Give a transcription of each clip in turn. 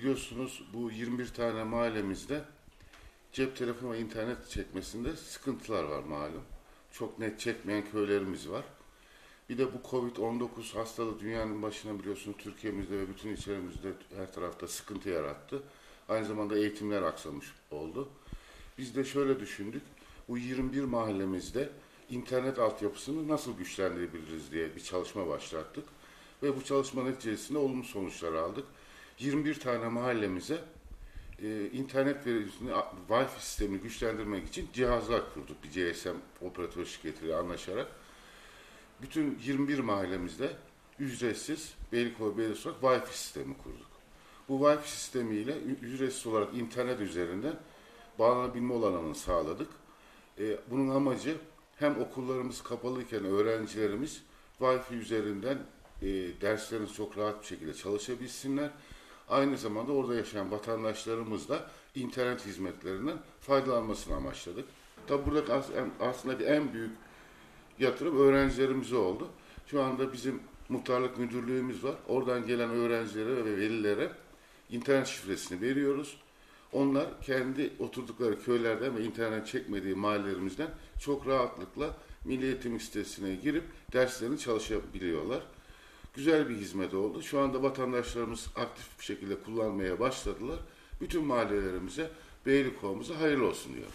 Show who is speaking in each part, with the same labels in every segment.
Speaker 1: biliyorsunuz bu 21 tane mahallemizde cep telefonu ve internet çekmesinde sıkıntılar var malum. Çok net çekmeyen köylerimiz var. Bir de bu Covid-19 hastalığı dünyanın başına biliyorsunuz Türkiye'mizde ve bütün ilçelerimizde her tarafta sıkıntı yarattı. Aynı zamanda eğitimler aksamış oldu. Biz de şöyle düşündük. Bu 21 mahallemizde internet altyapısını nasıl güçlendirebiliriz diye bir çalışma başlattık. Ve bu çalışma neticesinde olumlu sonuçlar aldık. 21 tane mahallemize internet verisini, Wi-Fi sistemini güçlendirmek için cihazlar kurduk. Bir GSM operatör şirketiyle anlaşarak. Bütün 21 mahallemizde ücretsiz Beylikova Belediyesi olarak Wi-Fi sistemi kurduk. Bu Wi-Fi sistemiyle ücretsiz olarak internet üzerinden bağlanabilme olanını sağladık. Bunun amacı hem okullarımız kapalıyken öğrencilerimiz Wi-Fi üzerinden derslerini çok rahat bir şekilde çalışabilsinler. Aynı zamanda orada yaşayan vatandaşlarımız da internet hizmetlerinden faydalanmasını amaçladık. Tabi burada aslında en büyük yatırım öğrencilerimize oldu. Şu anda bizim muhtarlık müdürlüğümüz var. Oradan gelen öğrencilere ve velilere internet şifresini veriyoruz. Onlar kendi oturdukları köylerden ve internet çekmediği mahallelerimizden çok rahatlıkla Milli Eğitim sitesine girip derslerini çalışabiliyorlar. Güzel bir hizmet oldu. Şu anda vatandaşlarımız aktif bir şekilde kullanmaya başladılar. Bütün mahallelerimize, Beylikova'mıza hayırlı olsun diyor.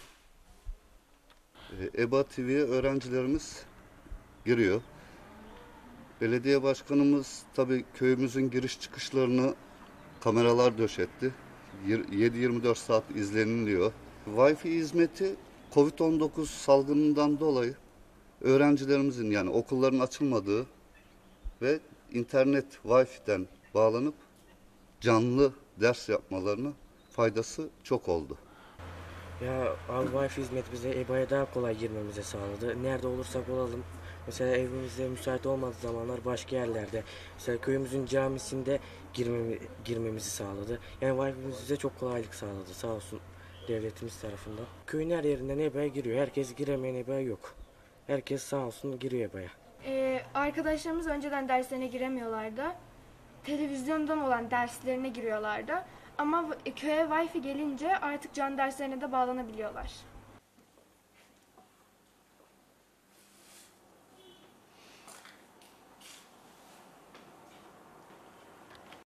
Speaker 2: EBA TV'ye öğrencilerimiz giriyor. Belediye başkanımız tabii köyümüzün giriş çıkışlarını kameralar döşetti. 7-24 saat izleniliyor. Wi-Fi hizmeti Covid-19 salgınından dolayı öğrencilerimizin yani okulların açılmadığı ve internet Wi-Fi'den bağlanıp canlı ders yapmalarına faydası çok oldu.
Speaker 3: Ya abi Wi-Fi hizmeti bize EBA'ya daha kolay girmemize sağladı. Nerede olursak olalım. Mesela evimizde müsait olmadığı zamanlar başka yerlerde. Mesela köyümüzün camisinde girmemizi sağladı. Yani Wi-Fi bize çok kolaylık sağladı sağ olsun devletimiz tarafından. Köyün her yerinden EBA'ya giriyor. Herkes giremeyen EBA yok. Herkes sağ olsun giriyor EBA'ya.
Speaker 4: Arkadaşlarımız önceden derslerine giremiyorlardı. Televizyondan olan derslerine giriyorlardı. Ama köye Wi-Fi gelince artık canlı derslerine de bağlanabiliyorlar.